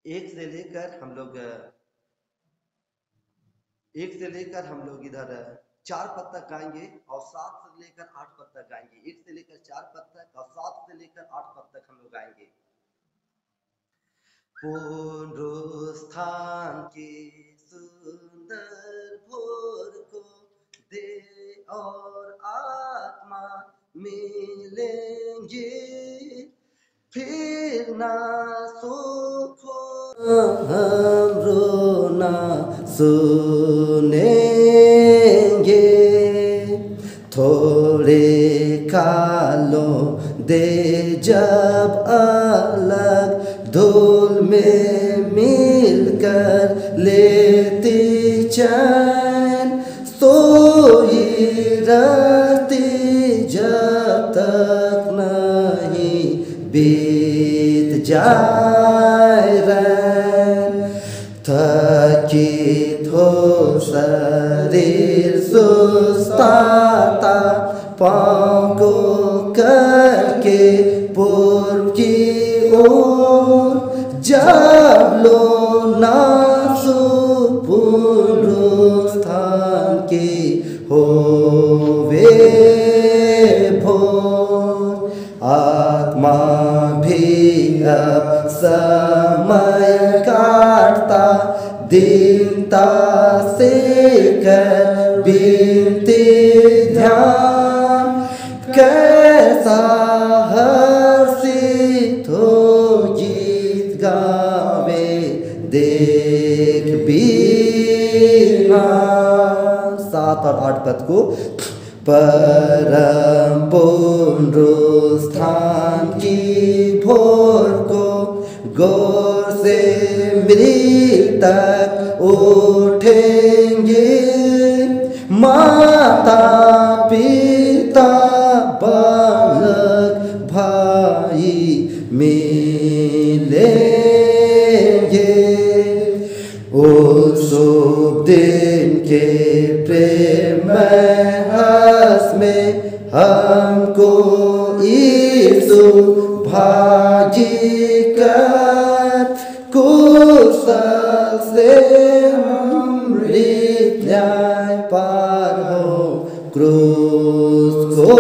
एक से लेकर हम लोग इधर 4 पद तक गाएंगे और 7 से लेकर 8 पद तक गाएंगे। 1 से लेकर 4 पद तक और 7 से लेकर 8 पद तक हम लोग गाएंगे। पुनरुत्थान के सुंदर भोर को दे और आत्मा मिलेंगे, फिर ना सुखो हमरो ना सुनेंगे। थोड़े कालों दे जब अलग धूल में मिलकर लेती चैन, सोई रहती जब तक नहीं बीत जाए रैन। थकित हो शरीर सुस्ताता, पाँव को करके पूर्व की ओर जब लो नासु पुनरुत्थान की होवे भोर। आत्मा भी अब समय काटता, दीनता से कर बीनती ध्यान, कैसा हर्षित हो गीत गावे देख बीरान। 7 और 8 पद को परम पुनरुत्थान की भोर को गौर से मृतक उठेंगे, माता पिता बालक भाई मिलेंगे। उस शुभ दिन के प्रेम हंस में हमको यीशु भागी कर, कुशल से अमृत न्याय पार हो क्रूस को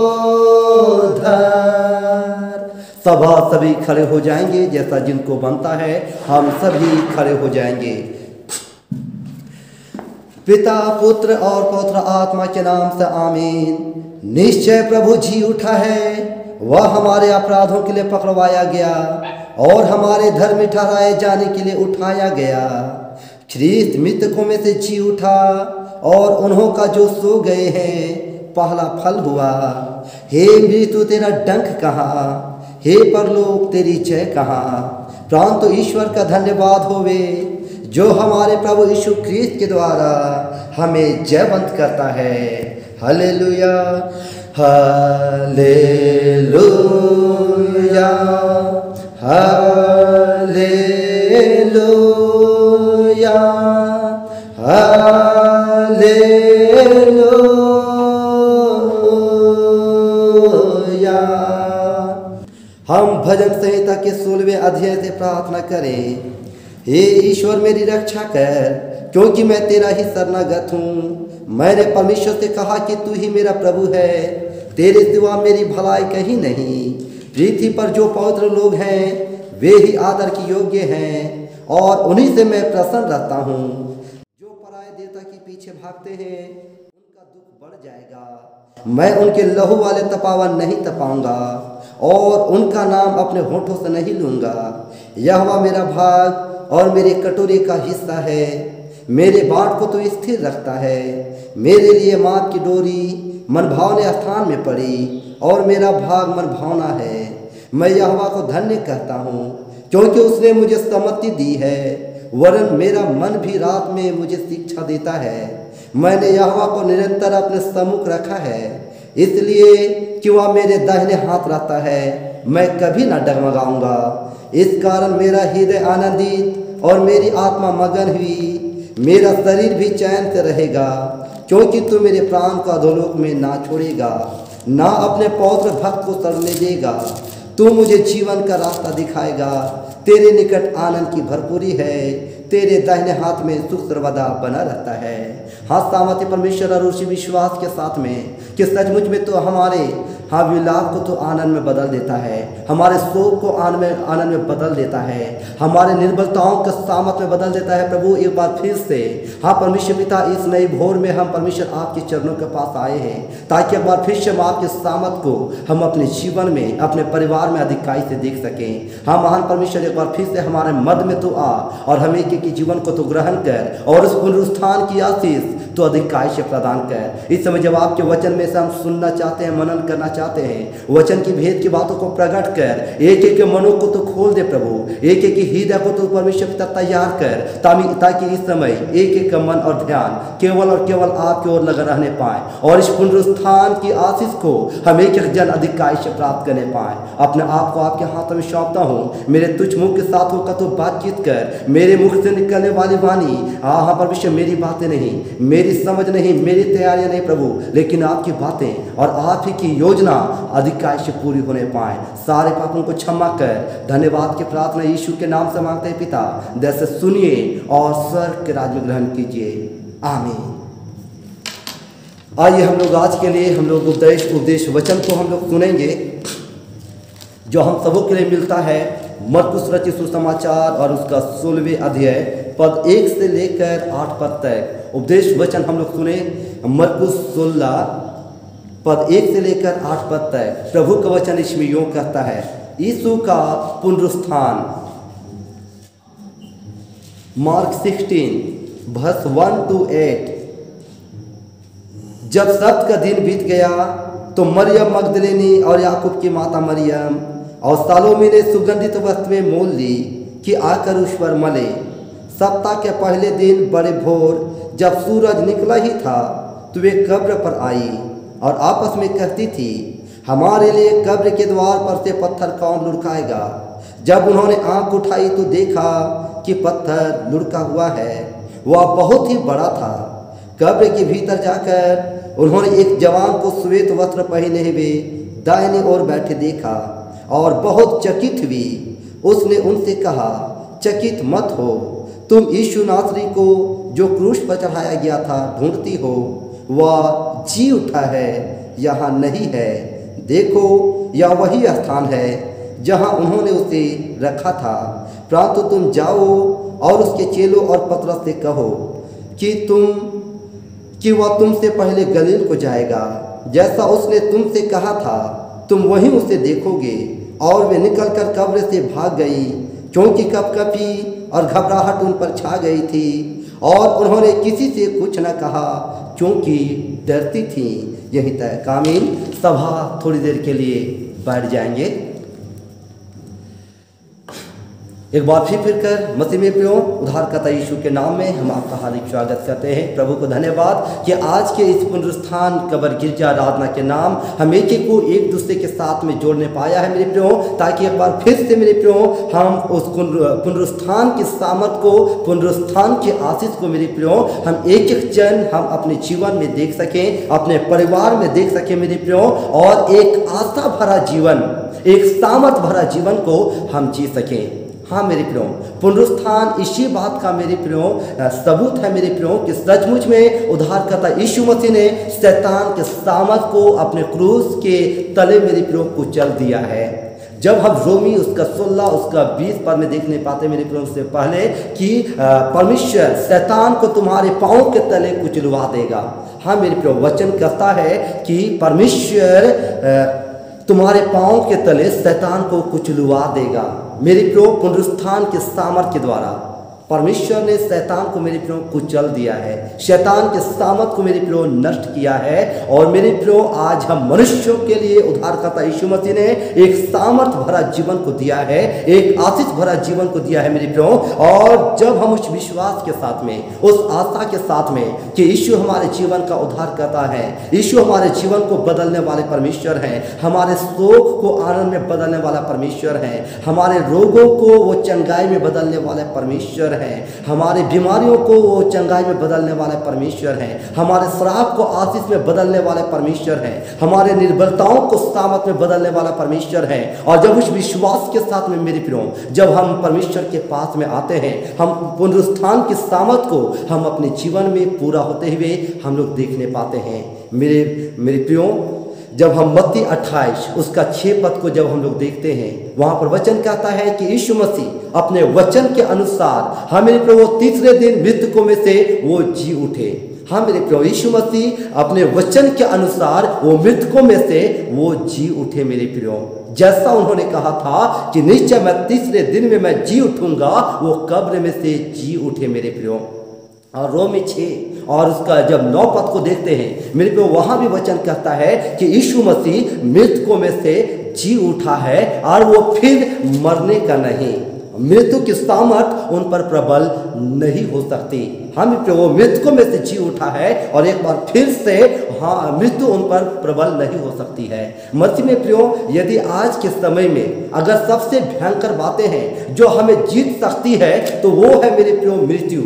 धर। सभी खड़े हो जाएंगे, जैसा जिनको बनता है हम सभी खड़े हो जाएंगे। पिता पुत्र और पवित्र आत्मा के नाम से आमीन। निश्चय प्रभु जी उठा है, वह हमारे अपराधों के लिए पकड़वाया गया और हमारे धर्म ठहराए जाने के लिए उठाया गया। ख्रीस्त मृतकों में से जी उठा और उन्हों का जो सो गए हैं पहला फल हुआ। हे मृत्यु तेरा डंक कहाँ, हे परलोक तेरी जय कहाँ। प्राण तो ईश्वर का धन्यवाद होवे, जो हमारे प्रभु यीशु ख्रीस्त के द्वारा हमें जयवंत करता है। हालेलुया हालेलुया हालेलुया हालेलुया। हम भजन संहिता के 16वें अध्याय से प्रार्थना करें। हे ईश्वर मेरी रक्षा कर, क्योंकि मैं तेरा ही शरणागत हूँ। मैंने परमेश्वर से कहा कि तू ही मेरा प्रभु है, तेरे सिवा मेरी भलाई कहीं नहीं। पृथ्वी पर जो पवित्र लोग हैं वे ही आदर के योग्य हैं और उन्हीं से मैं प्रसन्न रहता हूँ। जो पराये देवता के पीछे भागते हैं उनका दुख बढ़ जाएगा। मैं उनके लहू वाले तपावन नहीं तपाऊंगा और उनका नाम अपने होठों से नहीं लूंगा। यहोवा मेरा भाग और मेरे कटोरे का हिस्सा है, मेरे बाट को तो स्थिर रखता है। मेरे लिए माप की डोरी मनभावने स्थान में पड़ी और मेरा भाग मनभावना है। मैं यहोवा को धन्य कहता हूँ, क्योंकि उसने मुझे सम्मति दी है, वरन मेरा मन भी रात में मुझे शिक्षा देता है। मैंने यहोवा को निरंतर अपने सम्मुख रखा है, इसलिए कि वह मेरे दाहिने हाथ रहता है, मैं कभी न डगमगाऊंगा। इस कारण मेरा हृदय आनंदित और मेरी आत्मा मगन हुई, मेरा शरीर भी चैन से रहेगा, क्योंकि तू मेरे प्राण को अधोलोक में ना छोड़ेगा, ना अपने पौत्र भक्त को सड़ने देगा। तू मुझे जीवन का रास्ता दिखाएगा, तेरे निकट आनंद की भरपूरी है, तेरे दाहिने हाथ में सुख सर्वदा बना रहता है। हाँ सामर्थ्य परमेश्वर और उसी विश्वास के साथ में कि सचमुच में तो हमारे विलाप को तो आनंद में बदल देता है, हमारे शोक को आनंद में बदल देता है, हमारे निर्बलताओं के सामर्थ में बदल देता है। प्रभु एक बार फिर से परमेश्वर पिता इस नई भोर में हम परमेश्वर आपके चरणों के पास आए हैं ताकि एक बार फिर से हम आपके सामर्थ को हम अपने जीवन में अपने परिवार में अधिकाई से देख सकें। महान परमेश्वर एक बार फिर से हमारे मध्य में तो आ और हमें एक जीवन को तो ग्रहण कर और उस पुनरुत्थान की आशीष तो अधिकाई से प्रदान कर। इस समय जब आपके वचन में से हम सुनना चाहते हैं, मनन करना चाहते हैं, वचन की भेद की बातों को प्रकट कर एक एक मनों को तो खोल दे प्रभु, एक एक हृदय को तो परमेश्वर पिता तैयार कर ताकि इस समय एक एक मन और ध्यान केवल और केवल आपकी ओर लगा रहने पाए और इस पुनरुत्थान की आशीष को हम एक एक जन अधिकाई से प्राप्त करने पाए। अपने आप को आपके हाथों में सौंपता हूँ, मेरे तुझ मुख के साथ होकर तो बातचीत कर, मेरे मुख से निकलने वाली वाणी परमेश्वर मेरी बातें नहीं, मेरी समझ नहीं, मेरी तैयारियां नहीं प्रभु, लेकिन आपकी बातें और आप ही की योजना अधिकाई से पूरी होने पाए। सारे पापों को क्षमा कर धन्यवाद की प्रार्थना यीशु के नाम से मांगते हैं पिता, जैसे सुनिए और स्वर्ग के राज्य में ग्रहण कीजिए, आमीन। आइए हम लोग आज के लिए हम लोग उपदेश वचन को हम लोग सुनेंगे जो हम सबों के लिए मिलता है मरकुस रचित सुसमाचार और उसका 16वें अध्याय पद 1 से लेकर 8 पद तक उपदेश वचन हम लोग सुने। मरकुस 16 पद 1 से लेकर 8 पद तक प्रभु का वचन इसमें यूं कहता है, यीशु का पुनरुत्थान। Mark 16 verse 1 to 8। जब सब्त का दिन बीत गया तो मरियम मगदलेनी और याकूब की माता मरियम और सालोमी ने सुगंधित वस्तुएं मोल ली कि आकर उस पर मले। सप्ताह के पहले दिन बड़े भोर जब सूरज निकला ही था तो वे कब्र पर आई और आपस में कहती थी, हमारे लिए कब्र के द्वार पर से पत्थर कौन लुढ़काएगा। जब उन्होंने आंख उठाई तो देखा कि पत्थर लुढ़का हुआ है, वह बहुत ही बड़ा था। कब्र के भीतर जाकर उन्होंने एक जवान को श्वेत वस्त्र पहने हुए दाहिनी ओर बैठे देखा और बहुत चकित हुई। उसने उनसे कहा, चकित मत हो, तुम यीशु नासरी को जो क्रूस पर चढ़ाया गया था ढूंढती हो, वह जी उठा है, यहाँ नहीं है। देखो यह वही स्थान है जहाँ उन्होंने उसे रखा था। परंतु तुम जाओ और उसके चेलों और पतरस से कहो कि वह तुमसे पहले गलील को जाएगा, जैसा उसने तुमसे कहा था तुम वहीं उसे देखोगे। और वे निकलकर कब्र से भाग गई, क्योंकि कपकपी और घबराहट उन पर छा गई थी, और उन्होंने किसी से कुछ न कहा क्योंकि डरती थी। यहीं तक, आमीन। सभा थोड़ी देर के लिए बैठ जाएंगे। एक बार फिर कर मसीह में प्रियो उद्धारकर्ता यीशु के नाम में हम आपका हार्दिक स्वागत करते हैं। प्रभु को धन्यवाद कि आज के इस पुनरुत्थान कब्र गिरजा आराधना के नाम हम एक को एक दूसरे के साथ में जोड़ने पाया है मेरे प्रियो, ताकि एक बार फिर से मेरे प्रियो हम उस पुनरुत्थान की सामर्थ को, पुनरुत्थान की आशीष को मेरे प्रियो हम एक एक जन हम अपने जीवन में देख सकें, अपने परिवार में देख सकें मेरे प्रियो, और एक आस्था भरा जीवन, एक सामर्थ भरा जीवन को हम जी सकें। हाँ मेरे प्रियो, पुनरुत्थान इसी बात का मेरे प्रियो सबूत है मेरे प्रियो कि सचमुच में उद्धारकर्ता यीशु मसीह ने शैतान के सामर्थ को अपने क्रूस के तले मेरे प्रियो कुचल दिया है। जब हम रोमी उसका 16 उसका 20 पद में देखने पाते मेरे प्रियो से पहले कि परमेश्वर शैतान को तुम्हारे पाँव के तले कुचलवा देगा। हाँ मेरे प्रियो, वचन कहता है कि परमेश्वर तुम्हारे पाँव के तले शैतान को कुचलवा देगा। मेरे प्रियो, पुनरुत्थान के सामर्थ के द्वारा परमेश्वर ने शैतान को मेरे प्रियो कुचल दिया है, शैतान के सामर्थ को मेरे प्रियो नष्ट किया है। और मेरे प्रियो आज हम मनुष्यों के लिए उद्धारकर्ता यीशु मसीह ने एक सामर्थ भरा जीवन को दिया है, एक आशीष भरा जीवन को दिया है मेरे प्रियो। और जब हम उस विश्वास के साथ में, उस आशा के साथ में कि यीशु हमारे जीवन का उद्धारकर्ता है, यीशु हमारे जीवन को बदलने वाले परमेश्वर हैं, हमारे शोक को आनंद में बदलने वाला परमेश्वर है, हमारे रोगों को वो चंगाई में बदलने वाले परमेश्वर है, हैं, हमारे बीमारियों को वो चंगाई में बदलने वाले परमेश्वर हैं, हमारे श्राप को आशीष में बदलने वाले परमेश्वर हैं, हमारे निर्बलताओं को सामर्थ में बदलने वाला परमेश्वर है। और जब उस विश्वास के साथ में मेरे प्रियो, जब हम परमेश्वर के पास में आते हैं, हम पुनरुत्थान की सामर्थ को हम अपने जीवन में पूरा होते हुए हम लोग देखने पाते हैं। मेरे प्रियो, जब हम मत्ती 28 उसका 6 पद को जब हम लोग देखते हैं, वहां पर वचन कहता है कि यीशु मसीह अपने वचन के अनुसार हाँ मेरे प्रभु तीसरे दिन मृतकों में से वो जी उठे। हाँ मेरे प्रभु, यीशु मसीह अपने वचन के अनुसार वो मृतकों में से वो जी उठे। मेरे प्रियो, जैसा उन्होंने कहा था कि निश्चय मैं तीसरे दिन में मैं जी उठूंगा, वो कब्र में से जी उठे। मेरे प्रियो, और रोमी 6 और उसका जब 9 पद को देखते हैं मेरे को, वहां भी वचन कहता है कि यीशु मसीह मृतकों में से जी उठा है और वो फिर मरने का नहीं। मृत्यु की सामर्थ उन पर प्रबल नहीं हो सकती। हम वो मृतकों में से जी उठा है और एक बार फिर से हाँ मृत्यु उन पर प्रबल नहीं हो सकती है। मसीह में प्रियो, यदि आज के समय में अगर सबसे भयंकर बातें हैं जो हमें जीत सकती है तो वो है मेरे प्रियो मृत्यु।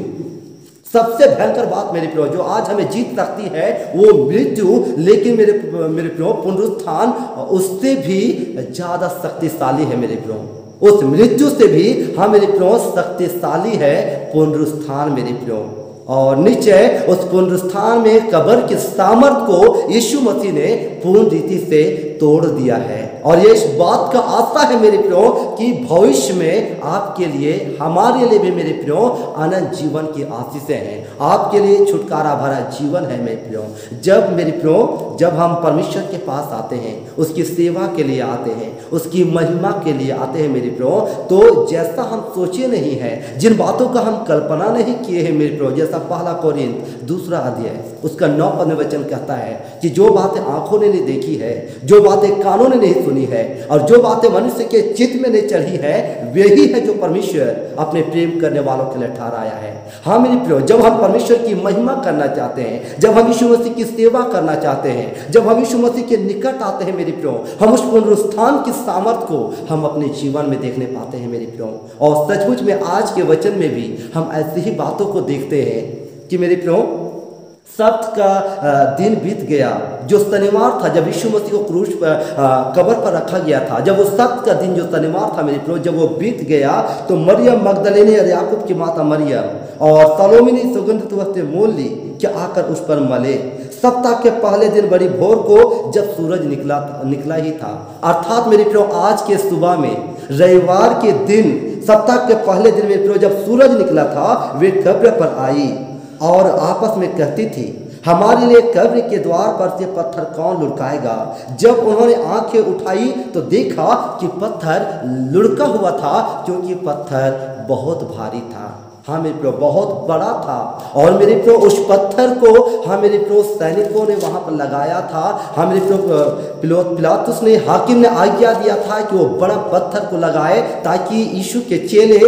सबसे भयंकर बात मेरे प्रियो जो आज हमें जीत सकती है वो मृत्यु, लेकिन मेरे प्रियो पुनरुत्थान उससे भी ज्यादा शक्तिशाली है। मेरे प्रियो, उस मृत्यु से भी हाँ मेरे प्रियो शक्तिशाली है पुनरुत्थान। मेरे प्रियो, और निश्चय उस पुनरुत्थान में कब्र की सामर्थ को यीशु मसीह ने पूर्ण रीति से तोड़ दिया है। और ये इस बात का आशा है मेरे प्रियो कि भविष्य में आपके लिए हमारे लिए भी मेरे प्रियो अनंत जीवन की आशीषें हैं, आपके लिए छुटकारा भरा जीवन है। मेरे प्रियो, जब मेरे प्रियो जब हम परमेश्वर के पास आते हैं, उसकी सेवा के लिए आते हैं, उसकी महिमा के लिए आते हैं मेरे प्रियो, तो जैसा हम सोचे नहीं है, जिन बातों का हम कल्पना नहीं किए हैं मेरे प्रियो, जैसा पहला कोरिन्थ 2 अध्याय उसका 9 पद में वचन कहता है कि जो बातें आंखों ने नहीं देखी है, जो बातें कानों ने नहीं सुनी है और जो बातें मनुष्य के चित्त में नहीं चढ़ी है, वही है जो परमेश्वर अपने प्रेम करने वालों के लिए ठहराया है। हाँ मेरे प्रियो, जब हम परमेश्वर की महिमा करना चाहते हैं, जब हम यीशु मसीह की सेवा करना चाहते हैं, जब हम यीशु मसीह के निकट आते हैं मेरे प्रियो, हम उस पुनरुत्थान की सामर्थ को हम अपने जीवन में देखने पाते हैं मेरे प्रियो। और सचमुच में आज के वचन में भी हम ऐसी ही बातों को देखते हैं कि मेरे प्रियो सब्त का दिन बीत गया, जो शनिवार था जब यीशु मसीह को क्रूस पर कब्र पर रखा गया था, जब वो सब्त का दिन जो शनिवार था मेरे प्रियो जब वो बीत गया, तो मरियम मगदलीनी और याकूब की माता मरियम और सलोमी ने सुगंधित वस्त्र मोल ली कि आकर उस पर मले। सप्ताह के पहले दिन बड़ी भोर को जब सूरज निकला ही था, अर्थात मेरे प्रियो आज के सुबह में रविवार के दिन सप्ताह के पहले दिन मेरे प्रियो जब सूरज निकला था, वे कब्र पर आई और आपस में कहती थी, हमारे लिए कब्र के द्वार पर से पत्थर कौन लुढ़काएगा। जब उन्होंने आंखें उठाई तो देखा कि पत्थर लुढ़का हुआ था, क्योंकि पत्थर बहुत भारी था। हाँ मेरे प्रियो, बहुत बड़ा था। और मेरे प्रियो उस पत्थर को हाँ मेरे प्रियो सैनिकों ने वहाँ पर लगाया था। हाँ मेरे प्रियो पिलातुस ने हाकिम ने आज्ञा दिया था कि वो बड़ा पत्थर को लगाए ताकि यीशु के चेले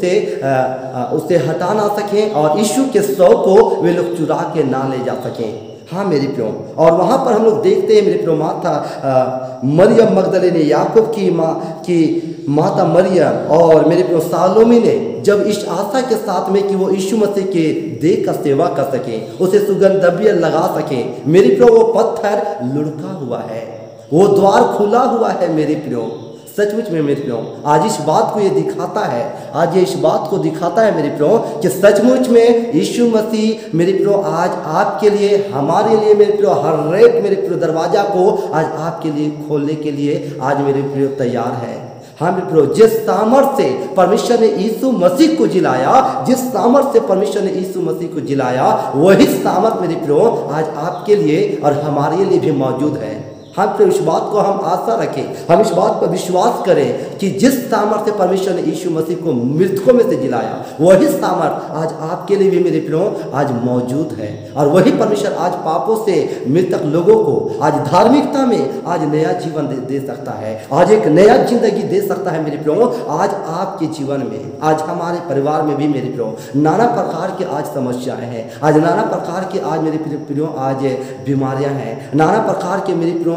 उसे हटा ना सकें और यीशु के शव को वे लोग चुरा के ना ले जा सकें। हाँ मेरे प्रियो, और वहाँ पर हम लोग देखते हैं मेरे प्रियो माता मरियम मगदलीनी, याकूब की माता मरियम और मेरे प्रियो सालोमी ने जब इस आशा के साथ में कि वो यीशु मसीह के देह का सेवा कर सकें, उसे सुगंध द्रव्य लगा सकें, मेरे प्रियो वो पत्थर लुढ़का हुआ है, वो द्वार खुला हुआ है। मेरे प्रियो सचमुच में मेरे प्रियो आज इस बात को ये दिखाता है, आज ये इस बात को दिखाता है मेरे प्रियो कि सचमुच में यीशु मसीह मेरे प्रियो आज आपके लिए हमारे लिए मेरे प्रियो हर एक मेरे प्रियो दरवाजा को आज आपके लिए खोलने के लिए आज मेरे प्रियो तैयार है। हाँ मेरे प्रियो, जिस सामर्थ्य से परमेश्वर ने यीशु मसीह को जिलाया, जिस सामर्थ्य से परमेश्वर ने यीशु मसीह को जिलाया, वही सामर्थ्य मेरे प्रियो आज आपके लिए और हमारे लिए भी मौजूद है। हम तो इस बात को हम आशा रखें, हम इस बात पर विश्वास करें कि जिस सामर्थ्य परमेश्वर ने यीशु मसीह को मृतकों में से जिलाया, वही सामर्थ्य आज आपके लिए भी मेरे प्रियो आज मौजूद है। और वही परमेश्वर आज पापों से मृतक लोगों को आज धार्मिकता में आज नया जीवन दे सकता है, आज एक नया जिंदगी दे सकता है मेरे प्रियो। आज आपके जीवन में, आज हमारे परिवार में भी मेरे प्रियो नाना प्रकार की आज समस्याएं हैं, आज नाना प्रकार की आज मेरे प्रियो आज बीमारियां हैं, नाना प्रकार के मेरे प्रियो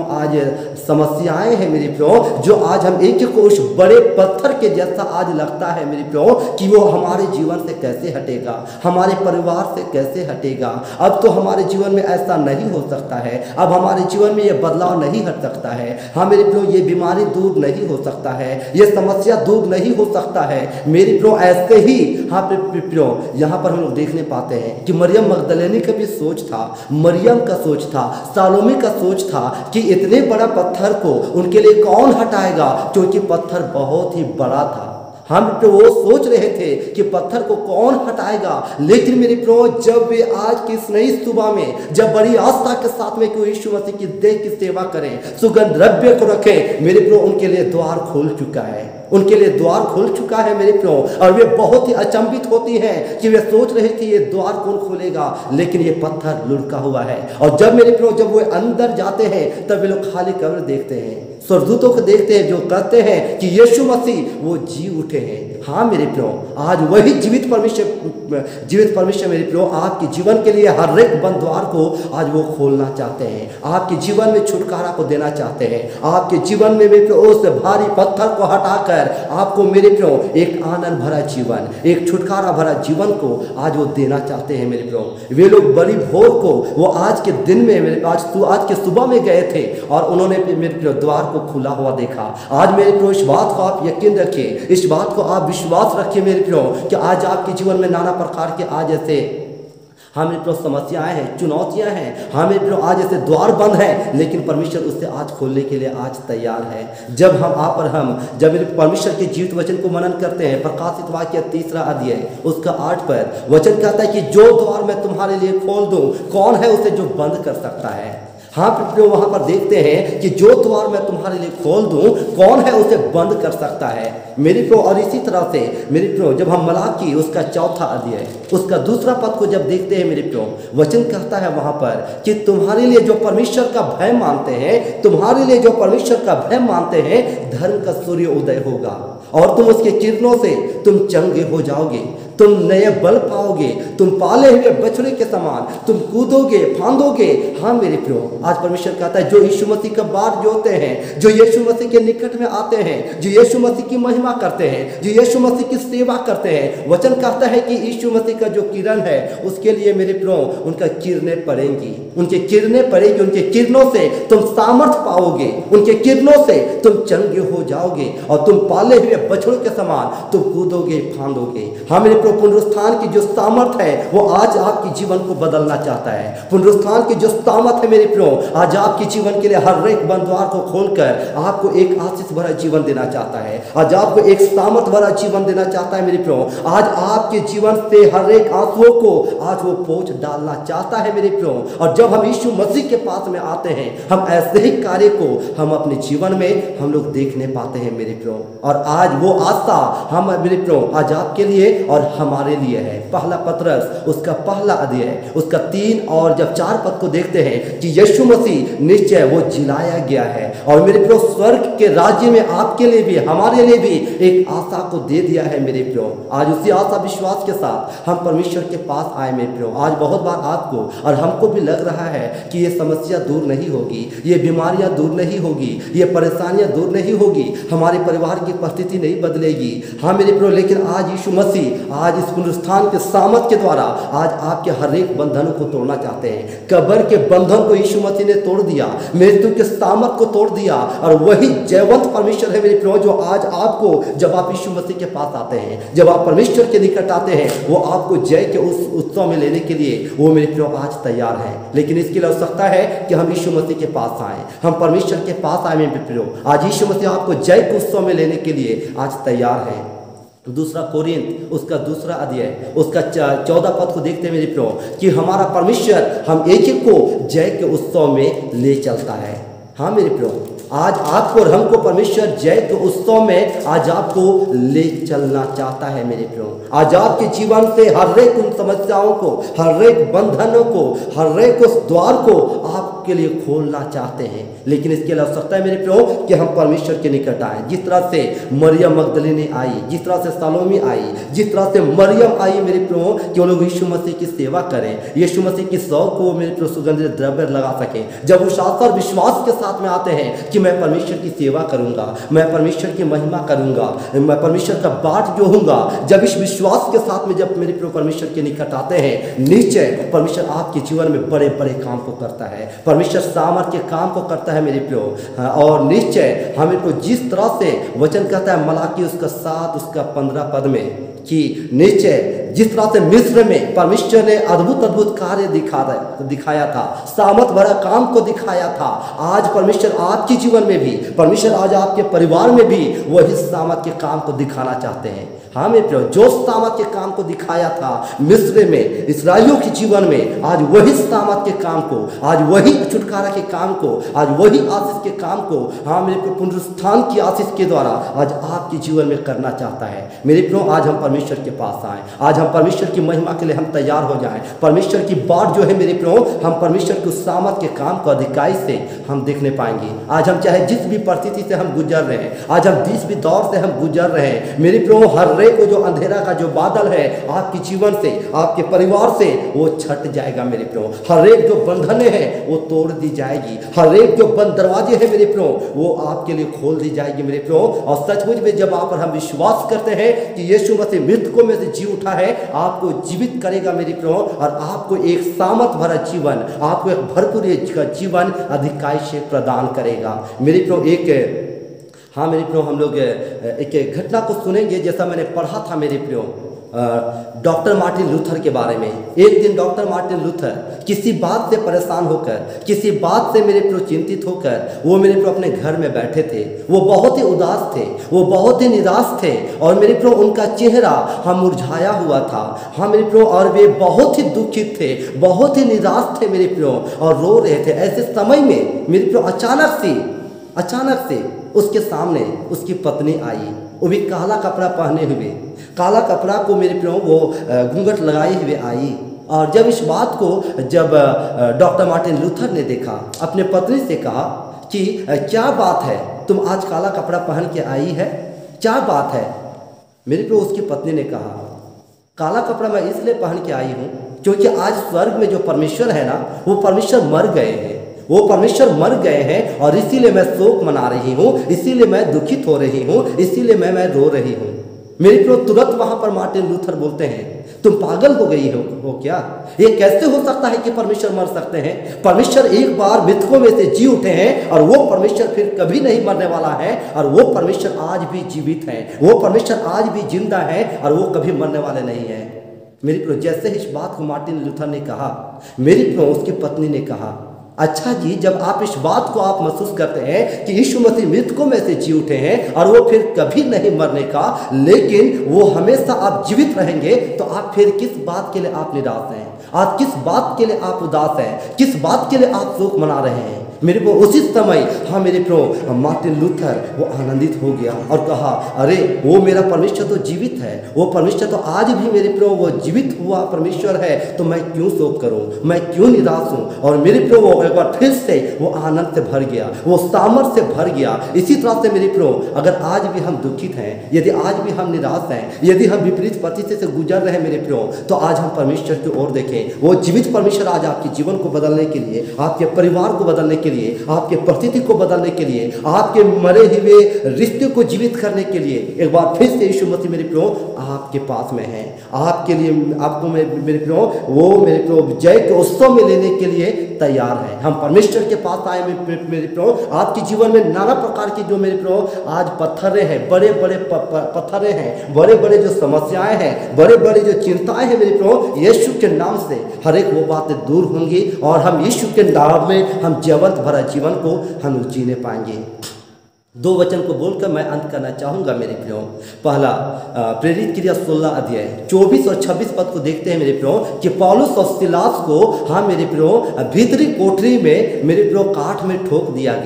आज समस्याएं हैं मेरे प्रियो, जो आज हम एक को उस बड़े पत्थर के जैसा आज लगता है मेरे प्रियो कि वो हमारे जीवन से कैसे हटेगा, हमारे परिवार से कैसे हटेगा। अब तो हमारे जीवन में ऐसा नहीं हो सकता है, अब हमारे जीवन में ये बदलाव नहीं हट सकता है। हाँ मेरे प्रियो, ये बीमारी दूर नहीं हो सकता है, ये समस्या दूर नहीं हो सकता है मेरे प्रियो। ऐसे ही हाँ प्रियो, यहाँ पर हम लोग देखने पाते हैं कि मरियम मगदलेनी का भी सोच था, मरियम का सोच था, सालोमी का सोच था कि इतने बड़ा पत्थर को उनके लिए कौन हटाएगा, क्योंकि पत्थर बहुत ही बड़ा था। हम तो वो सोच रहे थे कि पत्थर को कौन हटाएगा, लेकिन मेरे प्रियो जब वे आज की इस नई सुबह में जब बड़ी आस्था के साथ में कि यीशु मसीह की देह की सेवा करें, सुगंध द्रव्य को रखें, मेरे प्रियो उनके लिए द्वार खुल चुका है, उनके लिए द्वार खुल चुका है मेरे प्रियो। और वे बहुत ही अचंभित होती हैं कि वे सोच रहे थे ये द्वार कौन खोलेगा, लेकिन ये पत्थर लुढ़का हुआ है। और जब मेरे प्रियो जब वे अंदर जाते हैं तब वे लोग खाली कब्र देखते हैं, स्वर्गदूतों को देखते हैं जो कहते हैं कि यीशु मसीह वो जी उठे हैं। हाँ मेरे प्रियो, आज वही जीवित परमेश्वर मेरे प्रियो आपके जीवन के लिए हर एक बंद द्वार को आज वो खोलना चाहते हैं, आपके जीवन में छुटकारा को देना चाहते हैं, आपके जीवन में मेरे प्रियो उस भारी पत्थर को हटाकर आपको मेरे प्रियो एक आनंद भरा जीवन, एक छुटकारा भरा जीवन को आज वो देना चाहते हैं मेरे प्रियो। वे लोग बड़ी भोर को वो आज के दिन में मेरे आज के सुबह में गए थे और उन्होंने मेरे प्रियो द्वार को खुला हुआ देखा। आज मेरे प्रियो इस बात को आप यकीन रखिए, इस बात को आप विश्वास रखिए मेरे प्रियो कि आज आपके जीवन में नाना प्रकार के आज ऐसे हाँ मेरे प्रियो समस्याएं हैं, चुनौतियां हैं, हाँ मेरे प्रियो आज ऐसे द्वार बंद हैं, लेकिन परमेश्वर उससे आज खोलने के लिए आज तैयार है। जब मेरे परमेश्वर के जीवित वचन को मनन करते हैं, प्रकाशित वाक्य 3 अध्याय उसका 8 पर वचन कहता है कि जो द्वार मैं तुम्हारे लिए खोल दूं, कौन है उसे जो बंद कर सकता है। हाँ प्रियो, वहां पर देखते हैं कि जो द्वार मैं तुम्हारे लिए खोल दूं, कौन है उसे बंद कर सकता है मेरे प्रियो। और इसी तरह से मेरे प्रियो जब हम मलाकी उसका 4 अध्याय उसका 2 पद को जब देखते हैं मेरे प्रियो, वचन कहता है वहां पर कि तुम्हारे लिए जो परमेश्वर का भय मानते हैं, तुम्हारे लिए जो परमेश्वर का भय मानते हैं, धर्म का सूर्य उदय होगा और तुम उसके किरणों से तुम चंगे हो जाओगे, तुम नए बल पाओगे, तुम पाले हुए बछड़े के समान तुम कूदोगे फांदोगे। हाँ मेरे प्रियो, आज परमेश्वर कहता है जो यीशु मसीह का बाट जोते हैं, जो यीशु मसीह के निकट में आते हैं, जो यीशु मसीह की महिमा करते हैं, जो यीशु मसीह की सेवा करते हैं, वचन कहता है कि यीशु मसीह का जो किरण है उसके लिए मेरे प्रियो उनका किरणें पड़ेंगी, उनके किरणें पड़ेगी, उनके किरणों से तुम सामर्थ पाओगे, उनके किरणों से तुम चंगे हो जाओगे और तुम पाले हुए बछड़ों के समान तुम कूदोगे फांदोगे। हाँ मेरे पुनरुत्थान की जो सामर्थ है वो आज आपके जीवन को बदलना चाहता है। पुनरुत्थान की जो सामर्थ है मेरे प्रियो आज आपके जीवन के लिए हर एक बंद द्वार को खोलकर आपको एक आशीष भरा जीवन देना चाहता है, आज आपको एक सामर्थ भरा जीवन देना चाहता है मेरे प्रियो। आज आपके जीवन से हर एक आंसुओं को आज वो पोंछ डालना चाहता है मेरे प्रियो। और जब हम यीशु मसीह के पास में आते हैं, हम ऐसे ही कार्य को हम अपने जीवन में हम लोग देखने पाते हैं मेरे प्रियो। और आज वो आस्था हम मेरे प्रियो आज आपके लिए और हमारे लिए है। पहला पतरस उसका 1 अध्याय उसका 3 और जब 4 पद को देखते हैं कि यीशु मसीह निश्चय वो जिलाया गया है और मेरे प्रियो स्वर्ग के राज्य में आपके लिए भी हमारे लिए भी एक आशा को दे दिया है मेरे प्रियो। आज उसी आशा विश्वास के साथ हम परमेश्वर के पास आए मेरे प्रियो। आज बहुत बार आपको और हमको भी लग रहा है कि ये समस्या दूर नहीं होगी, ये बीमारियां दूर नहीं होगी, ये परेशानियां दूर नहीं होगी, हमारे परिवार की परिस्थिति नहीं बदलेगी। हाँ मेरे प्रियो, लेकिन आज यीशु मसीह आज इस पुनरुत्थान के सामर्थ के द्वारा आज आपके हर एक बंधन को तोड़ना चाहते हैं। कब्र के बंधन को यीशु मसीह ने तोड़ दिया, मृत्यु के सामर्थ को तोड़ दिया और वही जयवंत परमेश्वर है मेरे प्रियो जो आज आपको जब आप यीशु मसीह के पास आते हैं, जब आप परमेश्वर के निकट आते हैं, वो आपको जय के उस उत्सव में लेने के लिए वो मेरे प्रियो आज तैयार है। लेकिन इसके लिए आवश्यकता है कि हम यीशु मसीह के पास आए, हम परमेश्वर के पास आए मेरे प्रियो। आज यीशु मसीह आपको जय के उत्सव में लेने के लिए आज तैयार है। 2 कोरिन्थ उसका 2 अध्याय उसका 14 पद को देखते हैं मेरे प्रियो कि हमारा परमेश्वर हम एक एक को जय के उत्सव में ले चलता है। हाँ मेरे प्रियो, आज आपको और हमको परमेश्वर जय के उत्सव में आज आपको ले चलना चाहता है मेरे प्रियो। आज आपके जीवन से हर एक उन समस्याओं को, हर एक बंधनों को, हर एक उस द्वार को आप आपके लिए खोलना चाहते हैं। लेकिन इसके लिए आवश्यकता है मेरे प्रियो कि हम परमेश्वर के निकट आए। जिस तरह से मरियम मगदलीनी आई, जिस तरह से सलोमी आई, जिस तरह से मरियम आई मेरे प्रियो कि वो लोग यीशु मसीह की सेवा करें, यीशु मसीह की सौ को मेरे प्रियो सुगंधित द्रव्य लगा सकें। जब उस आशा और विश्वास के साथ में आते हैं कि मैं परमेश्वर की सेवा करूंगा, मैं परमेश्वर की महिमा करूंगा, मैं परमेश्वर का बाट जो हूँगा, जब इस विश्वास के साथ में जब मेरे प्रियो परमेश्वर के निकट आते हैं, नीचे परमेश्वर आपके जीवन में बड़े बड़े काम को करता है। परमेश्वर सामर्थ्य के काम को करता है मेरे प्रियो। और निश्चय हमें को जिस तरह से वचन कहता है मलाकी उसका 7 उसका 15 पद में कि निश्चय जिस तरह से मिस्र में परमेश्वर ने अद्भुत अद्भुत कार्य दिखाया था, सामर्थ भरा काम को दिखाया था, आज परमेश्वर आपके जीवन में भी, परमेश्वर आज आपके परिवार में भी वही सामर्थ के काम को दिखाना चाहते हैं। हाँ मेरे प्रियो, जो सामर्थ के काम को दिखाया था मिस्र में इस्राएलियों के जीवन में, आज वही सामर्थ के काम को, आज वही छुटकारा के काम को, आज वही आशीष के काम को, हाँ मेरे प्रियो, पुनरुत्थान की आशीष के द्वारा आज आपके जीवन में करना चाहता है। मेरे प्रियो, आज हम परमेश्वर के पास आए, आज हम परमेश्वर की महिमा के लिए हम तैयार हो जाएं। परमेश्वर की बाट जो है मेरे प्रियो, हम परमेश्वर के उस सामर्थ के काम को अधिकाई से हम देखने पाएंगे। आज हम चाहे जिस भी परिस्थिति से हम गुजर रहे हैं, आज हम जिस भी दौर से हम गुजर रहे हैं, मेरे प्रियो, हर को जो अंधेरा का जो बादल है आपके जीवन से, आपके परिवार से, वो छट जाएगा मेरे प्रियो। हर एक जो बंधने हैं वो तोड़ दी जाएगी, हर एक जो बंद दरवाजे हैं मेरे प्रियो वो आपके लिए खोल दी जाएगी मेरे प्रियो। और सचमुच में जब आप और हम विश्वास करते हैं कि यीशु मसीह मृतकों में से जी उठा है, आपको जीवित करेगा मेरे प्रियो, और आपको एक सामर्थ भरा जीवन, आपको एक भरपूर जीवन अधिकाई से प्रदान करेगा मेरे प्रियो। हाँ मेरे प्रियो, हम लोग एक घटना को सुनेंगे जैसा मैंने पढ़ा था मेरे प्रियो, डॉक्टर मार्टिन लूथर के बारे में। एक दिन डॉक्टर मार्टिन लूथर किसी बात से परेशान होकर, किसी बात से मेरे प्रियो चिंतित होकर, वो मेरे प्रियो अपने घर में बैठे थे। वो बहुत ही उदास थे, वो बहुत ही निराश थे, और मेरे प्रियो उनका चेहरा हम मुरझाया हुआ था। हाँ मेरे प्रियो, और वे बहुत ही दुखित थे, बहुत ही निराश थे मेरे प्रियो, और रो रहे थे। ऐसे समय में मेरे प्रियो अचानक से उसके सामने उसकी पत्नी आई, वो भी काला कपड़ा पहने हुए, काला कपड़ा को मेरे प्रियो वो घूंघट लगाए हुए आई। और जब इस बात को जब डॉक्टर मार्टिन लूथर ने देखा, अपने पत्नी से कहा कि क्या बात है, तुम आज काला कपड़ा पहन के आई है, क्या बात है। मेरे प्रियो, उसकी पत्नी ने कहा, काला कपड़ा मैं इसलिए पहन के आई हूँ क्योंकि आज स्वर्ग में जो परमेश्वर है ना, वो परमेश्वर मर गए हैं, वो परमेश्वर मर गए हैं, और इसीलिए मैं शोक मना रही हूँ, इसीलिए मैं दुखित हो रही हूँ, इसीलिए मैं रो रही हूँ। मेरे प्रियो, तुरंत वहां पर मार्टिन लूथर बोलते हैं, तुम पागल हो गई हो क्या? ये कैसे हो सकता है कि परमेश्वर मर सकते हैं? परमेश्वर एक बार मृतकों में से जी उठे हैं, और वो परमेश्वर फिर कभी नहीं मरने वाला है, और वो परमेश्वर आज भी जीवित है, वो परमेश्वर आज भी जिंदा है, और वो कभी मरने वाले नहीं है। मेरी प्रियो, जैसे इस बात को मार्टिन लूथर ने कहा, मेरी प्रियो उसकी पत्नी ने कहा, अच्छा जी, जब आप इस बात को आप महसूस करते हैं कि यीशु मसीह मृतकों में से जी उठे हैं और वो फिर कभी नहीं मरने का, लेकिन वो हमेशा आप जीवित रहेंगे, तो आप फिर किस बात के लिए आप निराश हैं? आप किस बात के लिए आप उदास हैं? किस बात के लिए आप शोक मना रहे हैं? मेरे को उसी समय, हाँ मेरे प्रो, मार्टिन लूथर वो आनंदित हो गया और कहा, अरे वो मेरा परमेश्वर तो जीवित है, वो परमेश्वर तो आज भी मेरे प्रो वो जीवित हुआ परमेश्वर है, तो मैं क्यों शोक करूं, मैं क्यों निराश हूं? और मेरे प्रो वो एक बार फिर से वो आनंद से भर गया, वो सामर्थ से भर गया। इसी तरह से मेरे प्रो, अगर आज भी हम दुखित हैं, यदि आज भी हम निराश हैं, यदि हम विपरीत परिस्थिति से गुजर रहे हैं मेरे प्रो, तो आज हम परमेश्वर की ओर देखें। वो जीवित परमेश्वर आज आपके जीवन को बदलने के लिए, आपके परिवार को बदलने के लिए, आपके परिस्थिति को बदलने के लिए, आपके मरे हुए रिश्ते को जीवित करने के लिए एक बार फिर से यीशु मसीह मेरे प्रो आपके पास में है। आपके लिए, आपको मेरे प्रो वो मेरे प्रो जय के उत्सव में लेने के लिए तैयार है। हम परमेश्वर के पास आए मेरे प्रो। आपके जीवन में नाना प्रकार की जो मेरे प्रो आज पत्थरे हैं, बड़े बड़े पत्थरे हैं, बड़े बड़े जो समस्याएं हैं, बड़े बड़े जो चिंताएं हैं मेरे प्रो, यीशु के नाम से हर एक वो बातें दूर होंगी और हम यीशु के नाम में हम जीवंत भरा जीवन को हम जीने पाएंगे। दो वचन को बोलकर मैं अंत करना चाहूँगा मेरे प्रियो। पहला, प्रेरित क्रिया 16 अध्याय 24 और 26 पद को देखते हैं मेरे प्रियो कि पौलुस और सिलास को, हाँ मेरे प्रियो, भीतरी कोठरी में मेरे प्रियो काठ में ठोक दिया गया।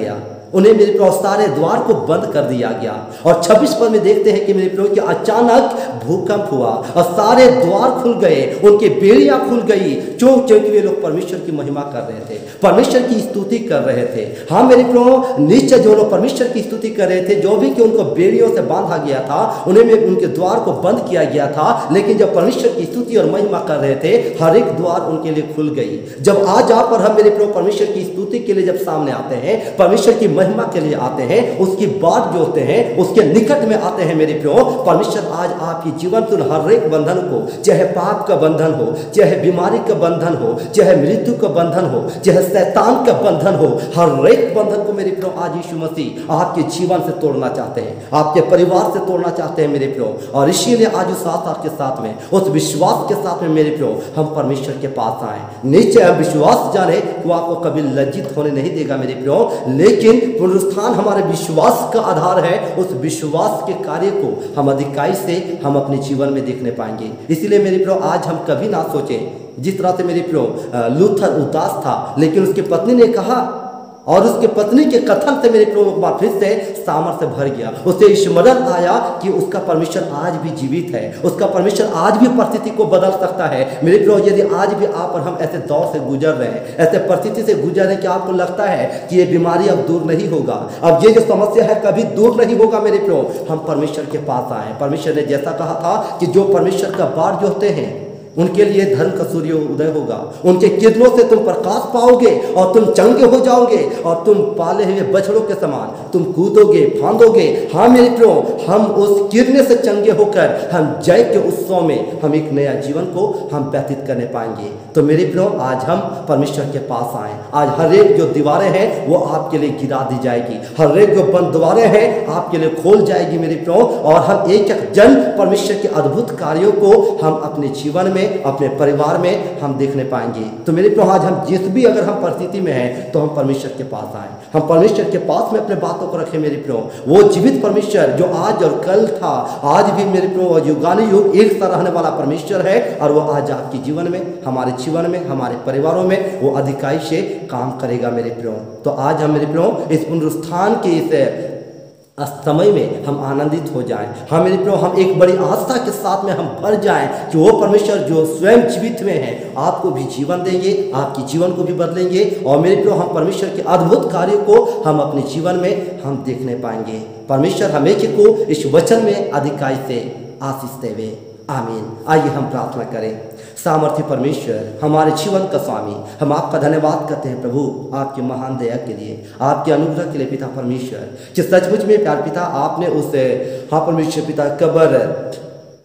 उन्हें मेरे प्रभु सारे द्वार को बंद कर दिया गया। और 26 पद में देखते हैं कि मेरे प्रभु कि अचानक भूकंप हुआ और सारे द्वार खुल गए, उनकी बेड़ियां खुल गई, क्योंकि वे लोग परमेश्वर की महिमा कर रहे थे, परमेश्वर की स्तुति कर रहे थे। हाँ मेरे प्रभु, नीचे जो लोग परमेश्वर की स्तुति कर रहे थे, जो भी कि उनको बेड़ियों से बांधा गया था, उन्हें उनके द्वार को बंद किया गया था, लेकिन जब परमेश्वर की स्तुति और महिमा कर रहे थे, हर एक द्वार उनके लिए खुल गई। जब आज आप और हम मेरे प्रभु परमेश्वर की स्तुति के लिए जब सामने आते हैं, परमेश्वर की महिमा के लिए आते हैं, उसकी बात जो होते हैं उसके निकट में आते हैं मेरे प्रभु, परमेश्वर आज आपके जीवन तुम हर एक बंधन को, चाहे पाप का बंधन हो, चाहे बीमारी का बंधन हो, चाहे मृत्यु का बंधन हो, चाहे शैतान का बंधन हो, हर एक बंधन को मेरे प्रभु आज यीशु मसीह आपके जीवन से तोड़ना चाहते हैं, आपके परिवार से तोड़ना चाहते हैं मेरे प्रभु। और इसीलिए आज उस आशा के साथ में, उस विश्वास के साथ में मेरे प्रभु हम परमेश्वर के पास आए। नीचे हम विश्वास जाने कि आपको कभी लज्जित होने नहीं देगा मेरे प्रभु, लेकिन पुनरुत्थान हमारे विश्वास का आधार है। उस विश्वास के कार्य को हम अधिकाई से हम अपने जीवन में देखने पाएंगे। इसलिए मेरे प्रभु आज हम कभी ना सोचें जिस तरह से मेरे प्रभु लूथर उदास था, लेकिन उसकी पत्नी ने कहा और उसके पत्नी के कथन से मेरे प्रभु फिर से सामर्थ्य भर गया, उसे स्मरण आया कि उसका परमेश्वर आज भी जीवित है, उसका परमेश्वर आज भी परिस्थिति को बदल सकता है। मेरे प्रभु यदि आज भी आप और हम ऐसे दौर से गुजर रहे हैं, ऐसे परिस्थिति से गुजर रहे हैं कि आपको लगता है कि ये बीमारी अब दूर नहीं होगा, अब ये जो समस्या है कभी दूर नहीं होगा, मेरे प्रभु हम परमेश्वर के पास आए। परमेश्वर ने जैसा कहा था कि जो परमेश्वर का बार जो होते हैं उनके लिए धर्म का सूर्य उदय होगा, उनके किरणों से तुम प्रकाश पाओगे और तुम चंगे हो जाओगे और तुम पाले हुए बछड़ों के समान तुम कूदोगे फांदोगे। हाँ मेरे प्रभु, हम उस किरने से चंगे होकर हम जय के उत्सव में हम एक नया जीवन को हम व्यतीत करने पाएंगे। तो मेरे प्रभु आज हम परमेश्वर के पास आए। आज हर एक जो दीवारें हैं वो आपके लिए गिरा दी जाएगी, हर एक जो बंद द्वारें हैं आपके लिए खोल जाएगी मेरे प्रभु, और हम एक एक जन परमेश्वर के अद्भुत कार्यों को हम अपने जीवन में, अपने परिवार में हम देखने पाएंगे। तो मेरे प्रभु आज हम जिस भी अगर हम परिस्थिति में हैं तो हम परमेश्वर के पास आए, हम परमेश्वर के पास में अपने बातों को रखें मेरे प्रभु। वो जीवित परमेश्वर जो आज और कल था, आज भी मेरे प्रभु युगानुयुग एक सा रहने वाला परमेश्वर है, और वो आज आपके जीवन में, हमारे जीवन में, हमारे परिवारों में वो अधिकाई से काम करेगा मेरे प्रभु। तो आज हम मेरे प्रभु इस पुनरुत्थान के इस समय में हम आनंदित हो जाएं। हाँ मेरे प्रभु हम एक बड़ी आस्था के साथ में हम भर जाएं कि वो परमेश्वर जो स्वयं जीवित में है आपको भी जीवन देंगे, आपके जीवन को भी बदलेंगे, और मेरे प्रभु हम परमेश्वर के अद्भुत कार्यों को हम अपने जीवन में हम देखने पाएंगे। परमेश्वर हमें को इस वचन में अधिकाई से आशीष देवे, आमीन। आइए हम प्रार्थना करें। सामर्थ्य परमेश्वर, हमारे जीवन का स्वामी, हम आपका धन्यवाद करते हैं प्रभु आपकी महान दया के लिए, आपके अनुग्रह के लिए पिता परमेश्वर, कि सचमुच में प्यार पिता आपने उस हाँ परमेश्वर पिता कब्र,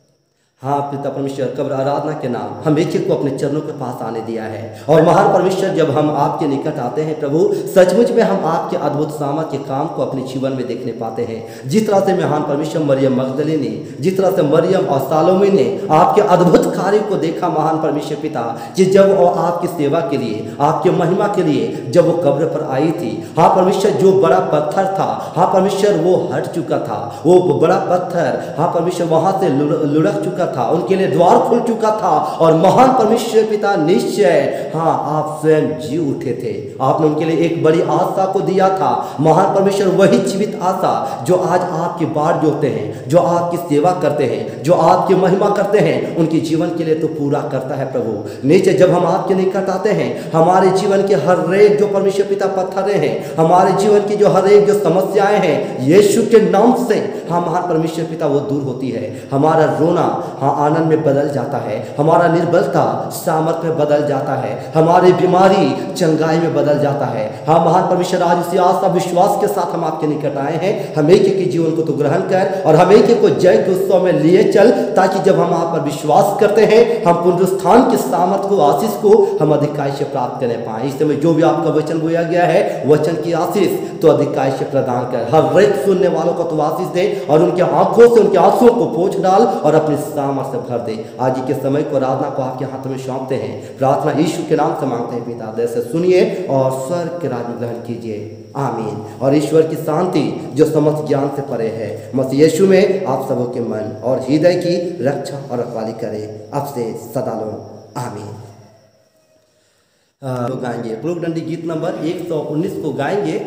हाँ पिता परमेश्वर कब्र आराधना के नाम हम एक एक को अपने चरणों के पास आने दिया है। और महान परमेश्वर जब हम आपके निकट आते हैं प्रभु, सचमुच में हम आपके अद्भुत सामर्थ्य के काम को अपने जीवन में देखने पाते हैं। जिस तरह से महान परमेश्वर मरियम मगदलीनी, जिस तरह से मरियम और सालोमी ने आपके अद्भुत कार्य को देखा महान परमेश्वर पिता, कि जब वो आपकी सेवा के लिए, आपके महिमा के लिए जब वो कब्र पर आई थी, हाँ परमेश्वर जो बड़ा पत्थर था, हाँ परमेश्वर वो हट चुका था, वो बड़ा पत्थर हाँ परमेश्वर वहां से लुढ़क चुका था, उनके लिए द्वार खुल चुका था, और महान परमेश्वर पिता निश्चय हाँ आप स्वयं जी उठे थे, आपने उनके लिए एक बड़ी आशा को दिया था। महान परमेश्वर वही जीवित आशा जो आज आपके बाढ़ जो होते हैं, जो आपकी सेवा करते हैं, जो आपकी महिमा करते हैं, उनके जीवन के लिए तो पूरा करता है प्रभु। नीचे जब हम आपके निकट आते हैं, हमारे जीवन के हर एक जो परमेश्वर पिता पत्थरें हैं, हमारे जीवन की जो हर एक जो समस्याएं हैं, यीशु के नाम से हाँ महान परमेश्वर पिता वो दूर होती है। हमारा रोना हाँ आनंद में बदल जाता है, हमारा निर्बलता सामर्थ में बदल जाता है, हमारी बीमारी चंगाई में बदल जाता है। हाँ महान परमेश्वर आज उसी आस्था विश्वास के साथ हम आपके निकट आए हैं। हम एक के जीवन को तो ग्रहण कर और हम एक को जय के उत्सव में लिए चल, ताकि जब हम आप पर विश्वास करते हैं हम पुनरुत्थान के सामर्थ को, आशीष को हम अधिकाई से प्राप्त करने पाए। इस समय जो भी आपका वचन बोया गया है, वचन की आशीष तो अधिकाई से प्रदान कर, हर एक सुनने वालों को तो आशीष दे, और उनके आंखों से उनके आंसुओं को पोंछ डाल और अपने सामर्थ से भर दे। आज के समय को आराधना को आपके हाथ में सौंपते हैं, प्रार्थना यीशु के नाम से मांगते हैं पिता, दया से सुनिए और स्वर्ग के राज्य में ग्रहण कीजिए, आमीन। और ईश्वर की शांति जो समस्त ज्ञान से परे है, मसीह यीशु में आप सबों के मन और हृदय की रक्षा और रखवाली करे अब से सदा लो, आमीन। गाएंगे प्रभु दंडी गीत नंबर 119 को गाएंगे।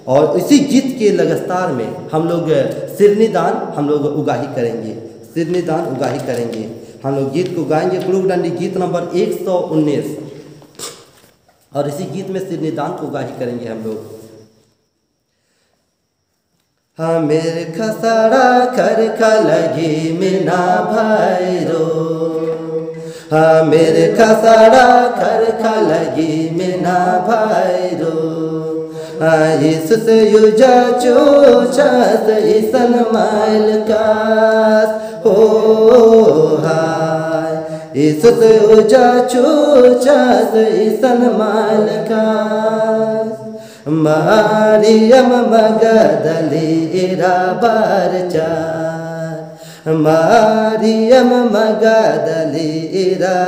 और इसी गीत के लगातार में हम लोग सिरनीदान हम लोग उगाही करेंगे, सिरनीदान उगाही करेंगे। हम लोग गीत को गाएंगे, कुलुक डंडी गीत नंबर 119, और इसी गीत में सिरनीदान को उगाही करेंगे हम लोग। हाँ मेरे खसड़ा खरखा लगी मीना भैरो, हाँ मेरे खसड़ा खरखा लगी मीना भैरो, यीशु से युजा चोचत ईसन माइल कास हो हाय, यीशु से युजा चोचत ईसन माइल कास, मरियम मगदलीरा बारचार, मरियम मगदलीरा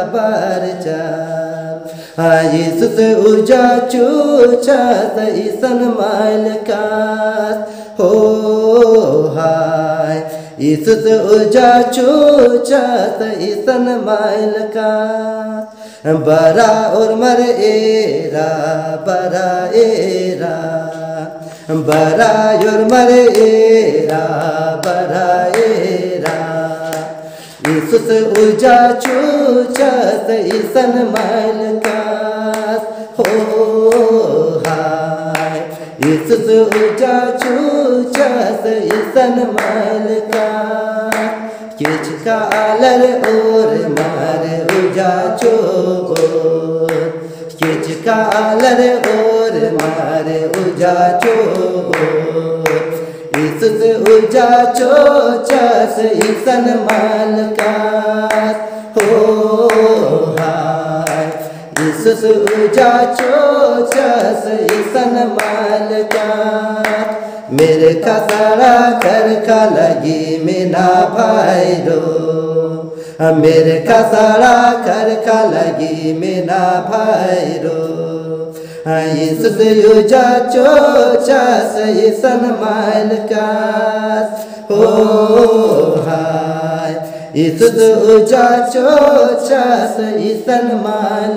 बारचार, यीशु से उजा चूचत ईसन माइल कास हो हाय, यीशु से उजा चूचत ईसन माइल कास, बरा और मर एरा बरा एरा, बरा और मर एरा बरा एरा, यीशु से उजा चूचत ईसन माइल कास हो हाय, यीशु से उजा चूचत ईसन माइल कास, किच कालर और मार उजा चोर, किच कालर और मार उजा चोर, यीशु से उजा चोचस ईसन माल कास हो हाय, यीशु से उजा चोचस ईसन माल कास, मेरे खसड़ा खरखा लगी मीना भैरो, मेरे खसड़ा खरखा लगी मीना भैरो, यीशु से युजा चोचस ईसन माइल कास हो हाय, यीशु से युजा चोचस ईसन माइल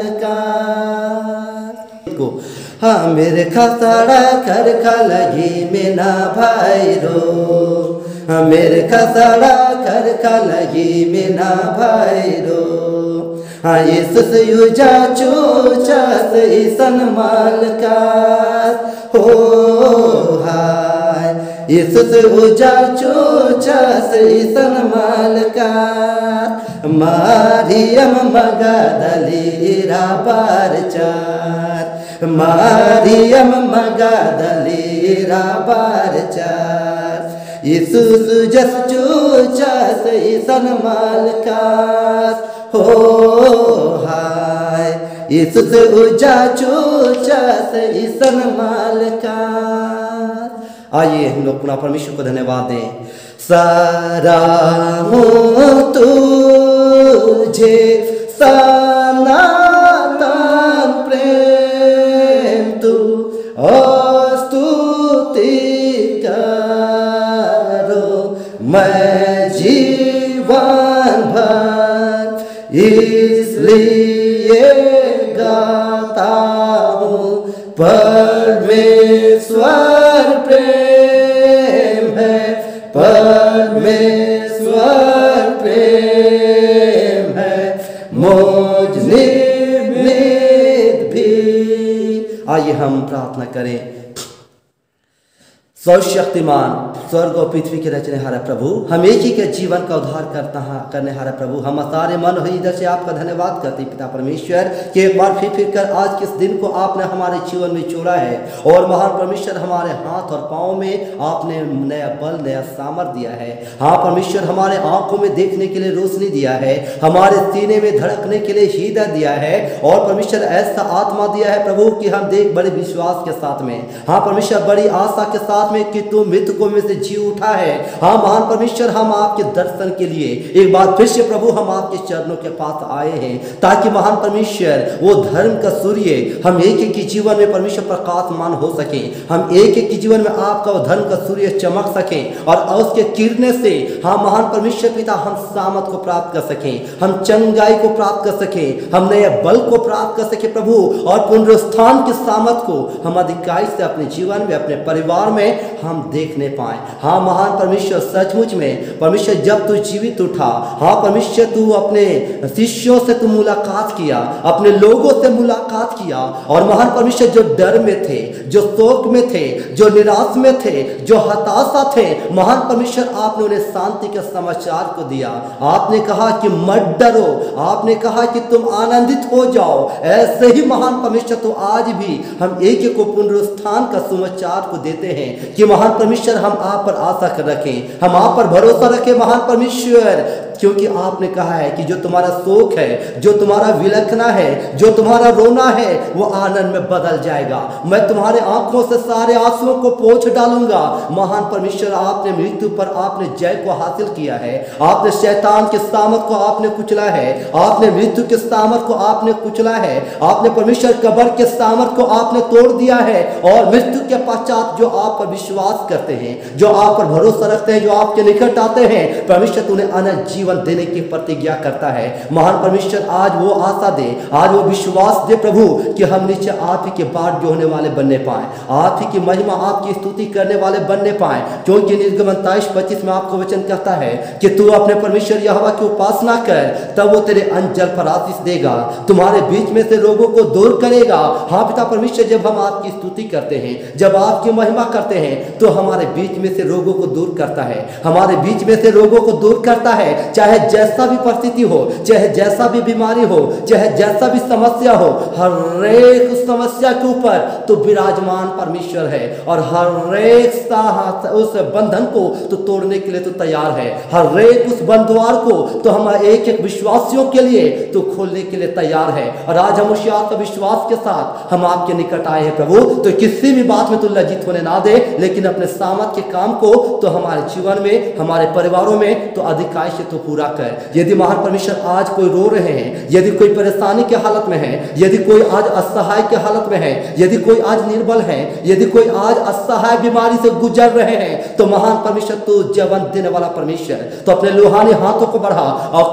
कास को, हाँ मेरे खसड़ा खरखा लगी मीना भैरो, मेरे खसड़ा खरखा लगी मीना भैरो, यीशु से युजा चूचस ईसन माल कास हो हाय, यीशु से युजा चूचस ईसन माल कास, मरियम मगदलीरा बारचार, मरियम मगदलीरा बारचार, यीशु सुजस चूचस ईसन माल कास हो हाय, यीशु से उजा चूचस ईसन माल कास। आइए हम लोग पुनः परमेश्वर को धन्यवाद दें। सारा हूँ तुझे सनातन प्रेम तू और स्तुति मैं जीवन भर इसलिए गाता हूँ, परमेश्वर प्रेम है, परमेश्वर प्रेम है, मुझ निमित्त भी। आइए हम प्रार्थना करें। सर्वशक्तिमान स्वर्ग और पृथ्वी के रचनेहारा प्रभु, हम एक ही के जीवन का उद्धार करने हारा प्रभु, हम सारे मन हो इधर से आपका धन्यवाद करते पिता परमेश्वर कि एक बार फिर कर आज किस दिन को आपने हमारे जीवन में छोड़ा है, और महान परमेश्वर हमारे हाथ और पाँव में आपने नया बल नया सामर्थ दिया है। हाँ परमेश्वर, हमारे आंखों में देखने के लिए रोशनी दिया है, हमारे सीने में धड़कने के लिए हृदय दिया है, और परमेश्वर ऐसा आत्मा दिया है प्रभु कि हम देख बड़े विश्वास के साथ में, हाँ परमेश्वर बड़ी आशा के साथ में कि तू मृतकों में से जी उठा है। हाँ महान परमेश्वर, हम आपके दर्शन के लिए एक बार फिर से प्रभु हम आपके चरणों के पास आए हैं, ताकि महान परमेश्वर वो धर्म का सूर्य हम एक एक के जीवन में परमेश्वर प्रकाशमान हो सके, हम एक एक के जीवन में आपका वो धर्म का सूर्य चमक सके और उसके किरणें से हाँ महान परमेश्वर पिता हम सामर्थ को प्राप्त कर सकें, हम चंगाई को प्राप्त कर सकें, हम नए बल को प्राप्त कर सके प्रभु, और पुनरुत्थान की सामर्थ को हम अधिकाई से अपने जीवन में अपने परिवार में हम देखने पाए। हाँ महान परमेश्वर, सचमुच में परमेश्वर जब तू जीवित उठा, हाँ परमेश्वर तू अपने शिष्यों से तू मुलाकात किया, अपने लोगों से मुलाकात किया, और महान परमेश्वर जो डर में थे, जो शोक में थे, जो निराश में थे, जो हताशा थे, महान परमेश्वर आपने उन्हें शांति के समाचार को दिया। आपने कहा कि मत डरो, आपने कहा कि तुम आनंदित हो जाओ। ऐसे ही महान परमेश्वर तो आज भी हम एक एक को पुनरुत्थान का समाचार को देते हैं कि महान परमेश्वर हम आप पर आशा कर रखें, हम आप पर भरोसा रखें महान परमेश्वर, क्योंकि आपने कहा है कि जो तुम्हारा शोक है, जो तुम्हारा विलखना है, जो तुम्हारा रोना है, वो आनंद में बदल जाएगा। मैं तुम्हारे आंखों से सारे आंसुओं को पोंछ डालूंगा। महान परमेश्वर, आपने मृत्यु पर आपने जय को हासिल किया है, आपने शैतान के सामर्थ को आपने कुचला है, आपने मृत्यु के सामर्थ को आपने कुचला है, आपने परमेश्वर कब्र के सामर्थ को आपने तोड़ दिया है, और मृत्यु के पश्चात जो आप पर विश्वास करते हैं, जो आप पर भरोसा रखते हैं, जो आपके निकट आते हैं, परमेश्वर उन्हें अनंत जीवन देने की प्रतिज्ञा करता है। महान परमेश्वर, आज वो आशा दे, आज वो विश्वास दे प्रभु कि हम नीचे आप ही के बाट जोड़ने वाले बनने पाए, आप ही की महिमा, आपकी स्तुति करने वाले बनने पाए, क्योंकि निर्गमन 23:25 में आपको वचन कहता है कि तू अपने परमेश्वर यहोवा की उपासना कर, तब वो तेरे अंजल पर आशीष देगा, तुम्हारे बीच में से रोगों को दूर करेगा। हाँ पिता परमेश्वर, जब हम आपकी स्तुति करते हैं, जब आपकी महिमा करते हैं, तो हमारे बीच में से रोगों को दूर करता है, हमारे बीच में से रोगों को दूर करता है। चाहे जैसा भी परिस्थिति हो, चाहे जैसा भी बीमारी हो, चाहे जैसा भी समस्या हो, हर एक समस्या के ऊपर तो विराजमान परमेश्वर है, और हर एक उस बंधन को तो तोड़ने के लिए तो तैयार है, हर एक उस बंधुआर को तो हम एक एक विश्वासियों के लिए तो खोलने के लिए तैयार है। और आज हम उस विश्वास के साथ हम आपके निकट आए हैं प्रभु, तो किसी भी बात में तो लज्जित होने ना दे, लेकिन अपने सामर्थ के काम को तो हमारे जीवन में, हमारे परिवारों में तो अधिकाई से तो पूरा कर। यदि महान परमेश्वर आज कोई रो रहे हैं, यदि कोई परेशानी के हालत में है, यदि कोई आज असहाय के हालत में है, यदि कोई आज निर्बल है, यदि कोई आज असहाय बीमारी से गुजर रहे हैं, तो महान परमेश्वर तो जीवन देने वाला परमेश्वर, तो अपने लोहानी हाथों को बढ़ा और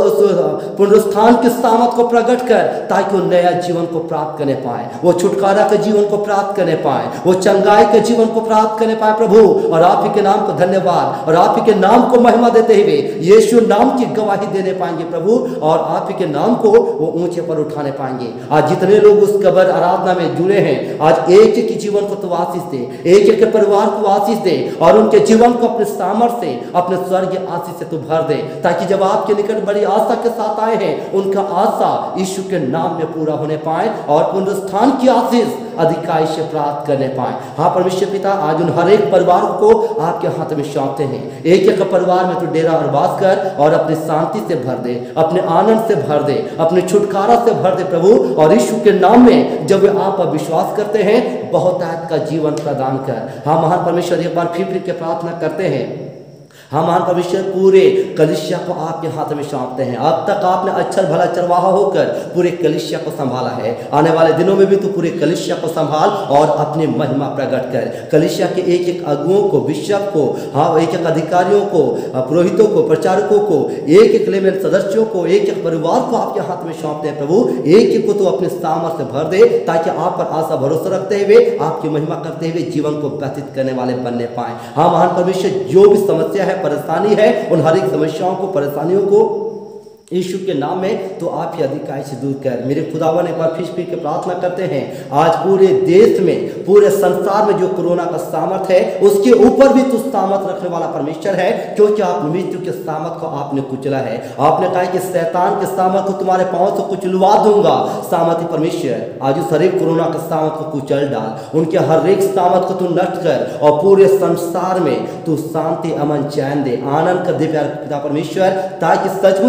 पुनरुत्थान के सामर्थ को प्रकट कर, ताकि वो नया जीवन को प्राप्त करने पाए, वो छुटकारा के जीवन को प्राप्त करने पाए, वो चंगाई के जीवन को प्राप्त करने पाए प्रभु। और आप ही के नाम को धन्यवाद और आप ही के नाम को महिमा देते हुए यीशु नाम की गवाही देने पाएंगे प्रभु, और आप ही के नाम को वो ऊंचे पर उठाने पाएंगे। आज जितने लोग उस कब्र आराधना में जुड़े हैं, आज एक एक के जीवन को तो आशीष दे, एक एक के परिवार को आशीष दे, और उनके जीवन को अपने सामर्थ्य से, अपने स्वर्गीय आशीष से तो भर दे, ताकि जब आपके निकट बड़ी आशा के साथ आए हैं, उनका आशा यीशु के नाम में पूरा होने पाए, और पुनरुत्थान की आशीष अधिकाई से प्राप्त करने पाए। हाँ परमेश्वर पिता, आज उन हर एक परिवार को आपके हाथ में सौंपते हैं, एक एक परिवार में तो डेरा और वास कर, और अपनी शांति से भर दे, अपने आनंद से भर दे, अपने छुटकारा से भर दे प्रभु। और यीशु के नाम में जब वे आप पर विश्वास करते हैं, बहुतायत का जीवन प्रदान कर। हाँ महान परमेश्वर, एक बार फिर के प्रार्थना करते हैं, हम महान परमेश्वर पूरे कलीसिया को आपके हाथ में सौंपते हैं। अब तक आपने अक्षर भला चरवाहा होकर पूरे कलीसिया को संभाला है, आने वाले दिनों में भी तू पूरे कलीसिया को संभाल और अपनी महिमा प्रकट कर। कलीसिया के एक एक अगुओं को, बिशप को, हाँ एक एक अधिकारियों को, पुरोहितों को, प्रचारकों को, एक एक लेमेन सदस्यों को, एक एक परिवार को आपके हाथ में सौंपते हैं प्रभु। एक एक को तो अपने सामर्थ्य से भर दे, ताकि आप पर आशा भरोसा रखते हुए, आपकी महिमा करते हुए जीवन को व्यतीत करने वाले बनने पाए। हाँ महान परमेश्वर, जो भी समस्या है, परेशानी है, उन हर एक समस्याओं को, परेशानियों को यीशु के नाम में तो आप ही अधिकाई से दूर कर। मेरे खुदावन एक बार फिर के प्रार्थना करते हैं, आज पूरे देश में, पूरे संसार में जो कोरोना का सामर्थ है, उसके ऊपर भी तू सामर्थ रखने वाला परमेश्वर है, क्योंकि आप मृत्यु के सामर्थ को आपने कुचला है। आपने कहा कि शैतान के सामर्थ को तुम्हारे पांव से कुचलवा दूंगा। सामर्थ्य परमेश्वर, आज उस हर एक कोरोना के सामर्थ को कुचल डाल, उनके हर एक सामर्थ को तू नष्ट कर, और पूरे संसार में तू शांति, अमन, चैन दे, आनंद का दे प्यारे पिता परमेश्वर, ताकि सचमुच में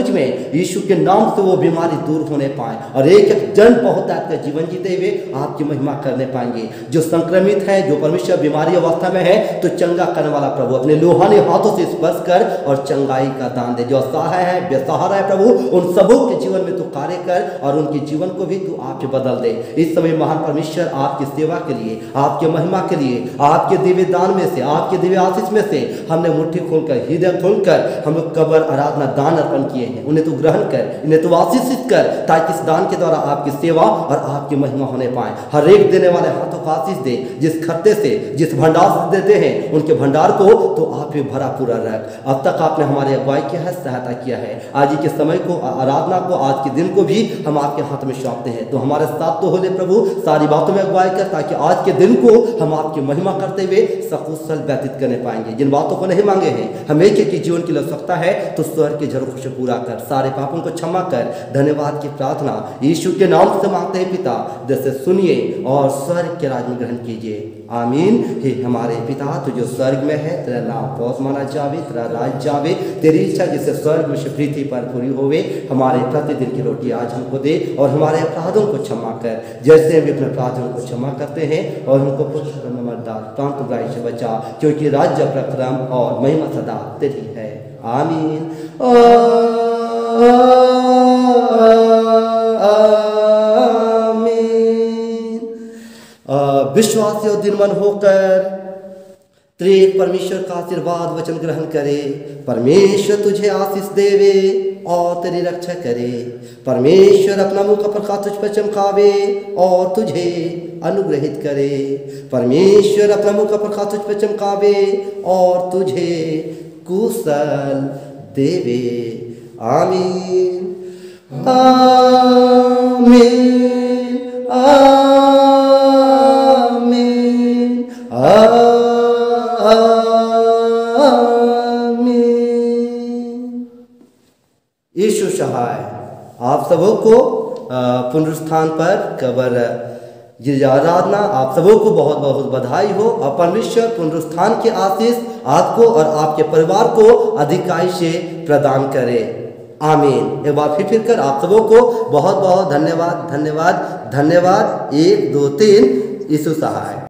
यीशु के नाम से वो बीमारी दूर होने पाए और एक एक जन बहुत का जीवन जीते हुए आपकी महिमा करने पाएंगे। जो संक्रमित है, जो परमेश्वर बीमारी अवस्था में है, तो चंगा करने वाला प्रभु अपने लोहानी हाथों से स्पर्श कर और चंगाई का दान दे। जो असहाय है, बेसहारा है प्रभु, उन सबों के जीवन में तू कार्य कर और उनके जीवन को भी तू आप बदल दे। इस समय महान परमेश्वर आपकी सेवा के लिए, आपके महिमा के लिए, आपके दिव्य दान में से, आपके दिव्य आशीष में से हमने मुट्ठी खोलकर, हृदय खोलकर हम लोग कब्र आराधना दान अर्पण किए हैं। उन्हें तू ग्रहण कर, इन्हें तू आशीषित कर, ताकि इस दान के द्वारा आपकी सेवा और आपकी महिमा होने पाए। हर एक देने वाले हाथों को आशीष दे, जिस खत्ते से, जिस भंडार से देते हैं उनके भंडार को तो आप भी भरा पूरा रख। अब तक आपने हमारे अगुवाई किया है, सहायता किया है। आज ही के समय को, आराधना को, आज के दिन को भी हम आपके हाथ में सौंपते हैं। तो हमारे साथ तो होले प्रभु, सारी बातों में अगुवाई कर, ताकि आज के दिन को हम आपकी महिमा करते हुए सकुशल व्यतीत करने पाएंगे। जिन बातों को नहीं मांगे हैं, हम एक एक जीवन की आवश्यकता है, तो स्वर्ग के झरोखों से पूरा कर, सारे पापों को क्षमा कर। धन्यवाद की प्रार्थना यीशु के नाम से मांगते हैं पिता, जैसे सुनिए और स्वर्ग के राज में ग्रहण कीजिए। आमीन। हे हमारे पिता, तू जो स्वर्ग में है, तेरा नाम पौष माना जावे, तेरा राज जावे, तेरी इच्छा जैसे स्वर्ग में से पृथ्वी पर पूरी होवे। हमारे प्रतिदिन की रोटी आज हमको दे और हमारे अपराधों को क्षमा कर, जैसे हम अपने अपराधों को क्षमा करते हैं, और हमको पुत्र मर्दार प्रांत बुराई से बचा, क्योंकि राज्य, प्रक्रम और महिमा सदा तेरी है। आमीन। विश्वासी और दिनमन होकर त्रिएक परमेश्वर का आशीर्वाद वचन ग्रहण करे। परमेश्वर तुझे आशीष देवे और तेरी रक्षा करे। परमेश्वर अपना मुख का प्रकाश तुझ पर चमकावे और तुझे अनुग्रहित करे। परमेश्वर अपना मुख का प्रकाश तुझ पर चमकावे और तुझे कुशल देवे। आमीन। आमीन। यीशु सहाय आप सबों को पुनरुत्थान पर कब्र आराधना, आप सबों को बहुत बहुत बधाई हो और परमेश्वर पुनरुत्थान के आशीष आपको और आपके परिवार को अधिकाई से प्रदान करे। आमीन। एक बार फिर कर आप सबों को बहुत बहुत धन्यवाद, धन्यवाद, धन्यवाद। 1 2 3 यीशु सहाय।